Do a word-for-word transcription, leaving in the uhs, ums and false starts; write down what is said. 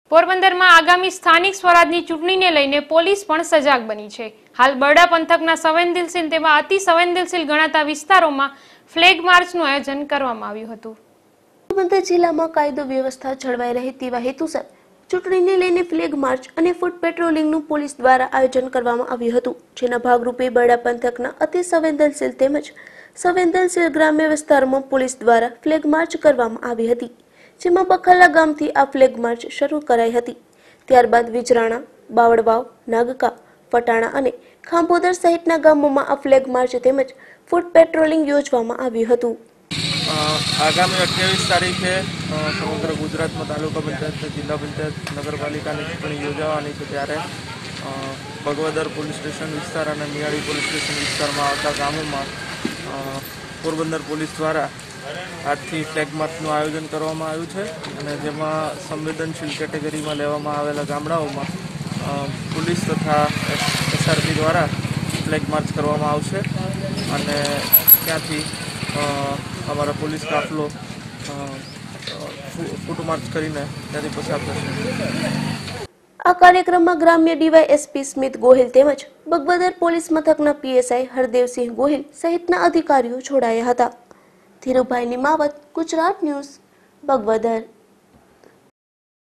પોરબંદરમાં આગામી સ્થાનિક સ્વરાજની ચૂંટણીને લઈને પોલીસ પણ સજાગ બની છે। હાલ બરડા પંથકના સંવેદનશીલ તેવા અતિ સંવેદનશીલ ગણાતા વિસ્તારોમાં ફ્લેગ માર્ચનું આયોજન કરવામાં આવ્યું હતું। પોરબંદર જિલ્લામાં કાયદો વ્યવસ્થા જળવાઈ રહે તેવા હેતુસર ચૂંટણીને લઈને ફ્લેગ માર્ચ અને ફૂટ પેટ્રોલિંગનું પોલીસ દ્વારા આયોજન કરવામાં આવ્યું હતું, જેના ભાગરૂપે બરડા પંથકના અતિ સંવેદનશીલ તેમજ સંવેદનશીલ ગ્રામ્ય વિસ્તારોમાં પોલીસ દ્વારા ફ્લેગ માર્ચ કરવામાં આવી હતી, જેમાં બખલા ગામથી આ ફ્લેગ માર્ચ શરૂ કરાઈ હતી। ત્યારબાદ વિજરાણા, બાવળવાવ, નાગકા, ફટાણા અને ખાંભોદર સહિતના ગામોમાં આ ફ્લેગ માર્ચ તેમજ ફૂટ પેટ્રોલિંગ યોજવામાં આવ્યું હતું। આગામી અઠ્યાવીસ તારીખે સમગ્ર ગુજરાતમાં તાલુકા પંચાયત, જિલ્લા પંચાયત, નગરપાલિકાની ચૂંટણી યોજાવાની છે, ત્યારે ભગવદર પોલીસ સ્ટેશન વિસ્તાર અને મિયાળી પોલીસ સ્ટેશન વિસ્તારમાં આવતા ગામોમાં પોરબંદર પોલીસ દ્વારા આજથી ફ્લેગ માર્ચનું આયોજન કરવામાં આવ્યું છે, અને જેમાં સંવેદનશીલ કેટેગરીમાં લેવામાં આવેલા ગામડાઓમાં પોલીસ તથા એસઆરપી દ્વારા ફ્લેગ માર્ચ કરવામાં આવશે, અને ત્યાંથી અમારા પોલીસ કાફલો ફૂટ માર્ચ કરીને ત્યાંથી પસાર થશે। આ કાર્યક્રમમાં ગ્રામ્ય ડીવાયએસપી સ્મિત ગોહિલ તેમજ બગબદર પોલીસ મથકના પીએસઆઈ હરદેવસિંહ ગોહિલ સહિતના અધિકારીઓ જોડાયા હતા। ધીરુભાઈ નિમાવત, ગુજરાત ન્યૂઝ, બગબદર।